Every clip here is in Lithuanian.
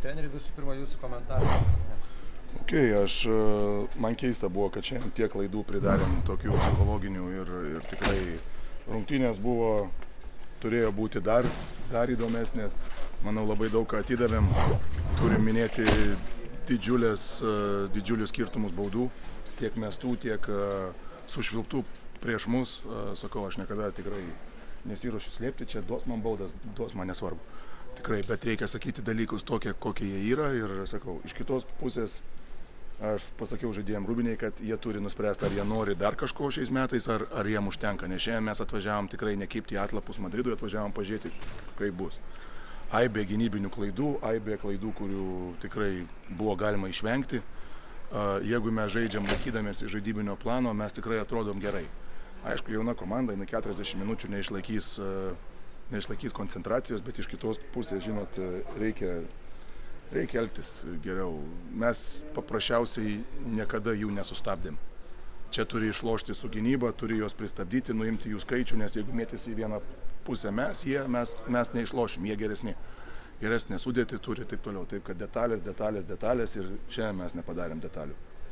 Treneri, visų pirma, jūsų komentarai. Man keista buvo, kad šiandien tiek klaidų pridarėm tokių psichologinių ir tikrai rungtynės turėjo būti dar įdomesnės. Manau, labai daug ką atidavėm. Turim minėti didžiulius skirtumus baudų, tiek mestų, tiek sušvilptų prieš mus. Sakau, aš niekada tikrai nesiruošiu slėpti, čia duos man baudas, duos man nesvarbu. Tikrai, bet reikia sakyti dalykus tokie, kokie jie yra. Ir sakau, iš kitos pusės aš pasakiau žaidėjim Rūbinei, kad jie turi nuspręsti, ar jie nori dar kažko šiais metais, ar jiem užtenka. Nes šiandien mes atvažiavom tikrai nekibti į atlapus Madridui, atvažiavom pažiūrėti, kaip bus. Aibė gynybinių klaidų, aibė klaidų, kurių tikrai buvo galima išvengti. Jeigu mes žaidžiam laikydamėsi žaidybinio plano, mes tikrai atrodom gerai. Aišku, jauna komanda, 40 minučių neišlaikys koncentracijos, bet iš kitos pusės, žinot, reikia elgtis geriau. Mes paprasčiausiai niekada jų nesustabdėm. Čia turi išlošti su gynyba, turi juos pristabdyti, nuimti jų skaičių, nes jeigu mėtėsi į vieną pusę mes neišlošim, jie geresni. Geresnė sudėtį turi taip toliau. Taip, kad detalės ir čia mes nepadarėm detalių.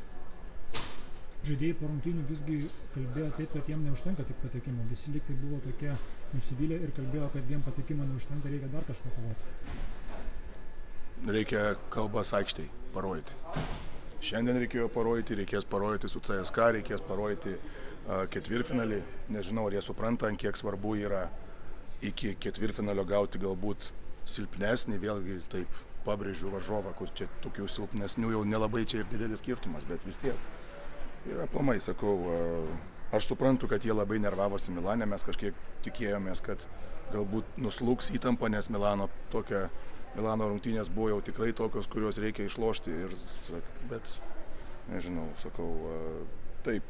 Žaidėjai po rungtynių visgi kalbėjo taip, kad jiem neužtenka tik patekimo. Visi lyg tai buvo tokie nusivylę ir kalbėjo, kad jiem patekimo neužtenka, reikia dar kažko kovoti. Reikia kalbas aikštėj parodyti. Šiandien reikėjo parodyti, reikės parodyti su CSKA, reikės parodyti ketvirtfinalį. Nežinau, ar jie supranta, kiek svarbu yra iki ketvirtfinalio gauti galbūt silpnesnį, vėlgi taip pabrėžiu varžovą, kur čia tokių silpnesnių jau nelabai čia ir didelis skirtumas, bet vis tiek. Ir aplamai sakau, aš suprantu, kad jie labai nervavosi Milane, mes kažkiek tikėjomės, kad galbūt nuslūgs įtampa, nes Milano rungtynės buvo jau tikrai tokios, kurios reikia išlošti. Bet, nežinau, sakau, taip,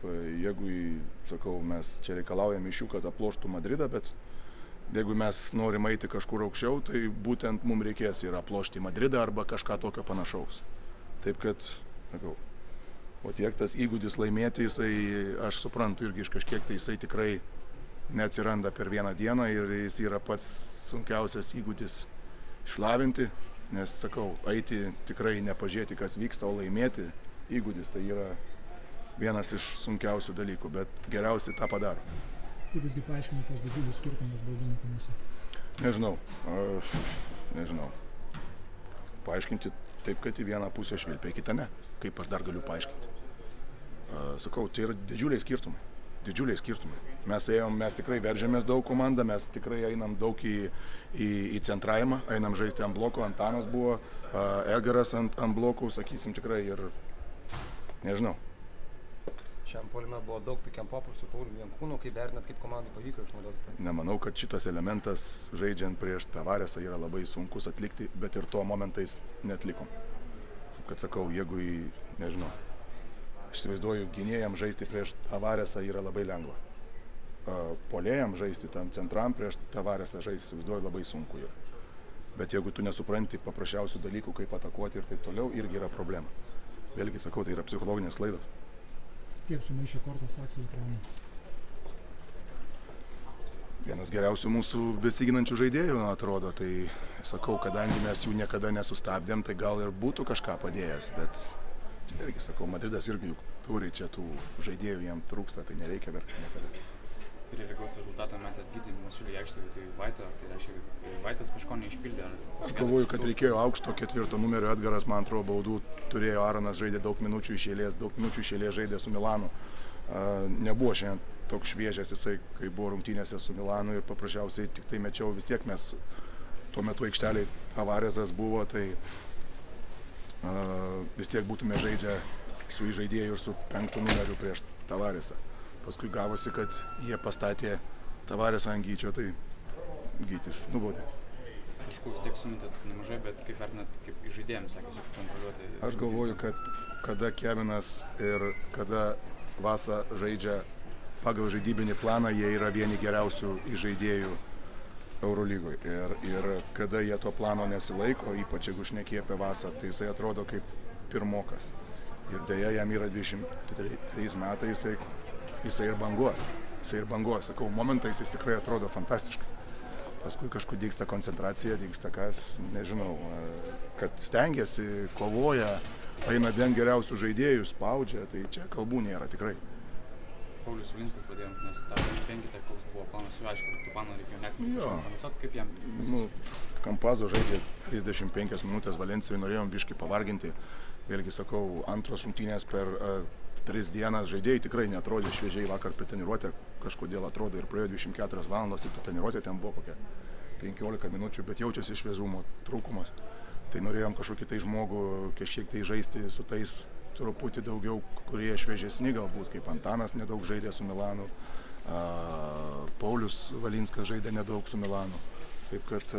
jeigu mes čia reikalaujame iš jų, kad aploštų Madridą, bet jeigu mes norim eiti kažkur aukščiau, tai būtent mums reikės ir aplošti Madridą arba kažką tokio panašaus. Taip kad, sakau, o tiek tas įgūdis laimėti, aš suprantu irgi iš kažkiek, tai jisai tikrai neatsiranda per vieną dieną ir jis yra pats sunkiausias įgūdis išlavinti, nes, sakau, eiti tikrai nepažiūrėti, kas vyksta, o laimėti įgūdis, tai yra vienas iš sunkiausių dalykų, bet geriausiai tą padaro. Kaip visgi paaiškinti tos didžiulius skirtumus baudų metimuose? Nežinau. Paaiškinti taip, kad į vieną pusę švilpia, į kitą ne. Kaip aš dar galiu paaiškinti? Sakau, čia yra didžiuliai skirtumai. Mes tikrai veržiamės daug komandą, mes tikrai einam daug į centravimą, einam žaisti ant bloko, Antanas buvo, Edgaras ant blokų, sakysim, tikrai ir nežinau. Šiam puolime buvo daug pick and popų su Pauliumi Jankūnu, kaip vertinat, kaip komandai pavyko išnaudoti? Nemanau, kad šitas elementas žaidžiant prieš Tavaresą yra labai sunkus atlikti, bet ir to momentais neatlikom. Kad sakau, jeigu nežinau, aš įsivaizduoju, gynėjam žaisti prieš Tavaresą yra labai lengva. Puolėjam žaisti tam centram prieš Tavaresą žaisti, įsivaizduoju, labai sunku yra. Bet jeigu tu nesupranti paprasčiausių dalykų, kaip atakuoti ir taip toliau, irgi yra problema. Vėlgi sakau, tai yra psichologinės klaidos. Kiek sumaišė kortas Akselį traumą? Vienas geriausių mūsų besiginančių žaidėjų, atrodo, tai sakau, kadangi mes jų niekada nesustabdėm, tai gal ir būtų kažką padėjęs, bet čia irgi sakau, Madridas irgi juk turi čia tų žaidėjų, jiem trūksta, tai nereikia verkti niekada. Prie lygos rezultato metėt Gydį Masiulį aikštėje vietoj Vaito, tai reiškia, Vaitas kažko neišpildė. Aš galvoju, kad reikėjo aukšto ketvirto numerio, Edgaras, man atrodo, baudų turėjo, Aronas žaidė daug minučių iš eilės žaidė su Milanu. Nebuvo šiandien toks šviežias jisai, kai buvo rungtynėse su Milanu ir paprasčiausiai tik tai mečiau, vis tiek mes tuo metu aikšteliai Tavaresas buvo, tai vis tiek būtume žaidžia su įžaidėju ir su 5 numeriu prieš Tavaresą. Paskui gavosi, kad jie pastatė Tavaresą ant Gyčio, tai Gytis nubaudė. Taškų vis tiek sumetėt nemažai, bet kaip vertinat, kaip žaidėjams sekėsi kontroliuoti? Aš galvoju, kad kada Kevinas ir kada Vasa žaidžia pagal žaidybinį planą, jie yra vieni geriausių žaidėjų Eurolygoje. Ir kada jie to plano nesilaiko, ypač jeigu šnekė apie Vasą, tai jisai atrodo kaip pirmokas. Ir dėja, jam yra 23 metai, jisai ir banguos. Sakau, momentais jis tikrai atrodo fantastiškai. Paskui kažkur dygsta koncentracija, dygsta kas, nežinau. kad stengiasi, kovoja, eina den geriausių žaidėjų, spaudžia, tai čia kalbų nėra tikrai. Paulius Valinskas pradėjo, nes tą 5, tai koks buvo planas, aišku, Tupano reikėjo net panaisuoti, kaip jam. Kampazo žaidė 35 minutės Valencijai, norėjom biškį pavarginti. Vėlgi sakau, antros rungtynės per 3 dienas žaidėjai tikrai neatrodė šviežiai vakar per treniruotę, kažkodėl atrodo ir praėjo 24 valandos, ir treniruotė ten buvo kokia 15 minučių, bet jaučiasi šviežumo trūkumas. Tai norėjom kažkokį tai žmogų kažkiek tai žaisti su tais truputį daugiau, kurie šviežesni galbūt, kaip Antanas nedaug žaidė su Milanu, Paulius Valinskas žaidė nedaug su Milanu. Taip kad...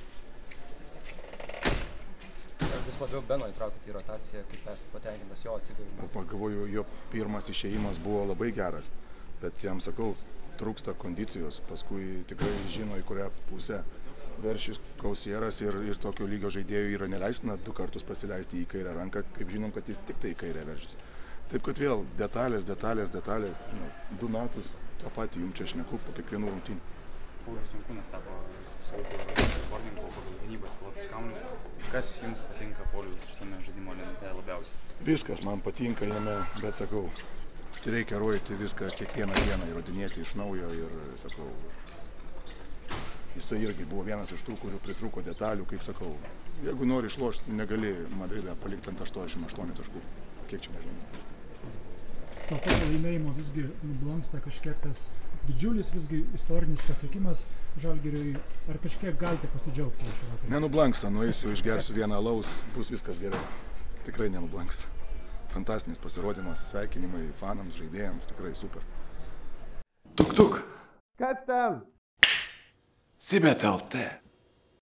Vis labiau Beno įtraukit į rotaciją, kaip esate patenkintas jo atsigavimu. Pagalvoju, jo pirmas išėjimas buvo labai geras, bet jam sakau, trūksta kondicijos, paskui tikrai žino į kurią pusę veršis Kausieras ir tokio lygio žaidėjų yra neleistina 2 kartus pasileisti į kairę ranką, kaip žinom, kad jis tik tai į kairę veršis. Taip kad vėl detalės, 2 metus tą patį jums čia šneku po kiekvienų rungtynių. Paulius Jankūnas tapo saugu rekordininku pagal gynybą atkovotus kamuolius. Kas jums patinka Paulius šitame žaidimo elemente labiausiai? Viskas man patinka jame, bet sakau, reikia rodyti viską kiekvieną dieną, įrodinėti iš naujo ir sakau, jisai irgi buvo vienas iš tų, kurių pritrūko detalių, kaip sakau, jeigu nori išlošti, negali Madridą palikti ant 88 taškų. Kiek čia nežinau. Po to laimėjimo visgi nublanksta kažkiek tas didžiulis visgi istorinis pasiekimas Žalgiriui. Ar kažkiek galite pasidžiaugti šio vakaro? Nenublanksta, nueisiu, išgersiu vieną alaus, bus viskas gerai. Tikrai nenublanksta. Fantastinis pasirodymas, sveikinimai fanams, žaidėjams, tikrai super. Tuk. Kas ten? Sibet LT.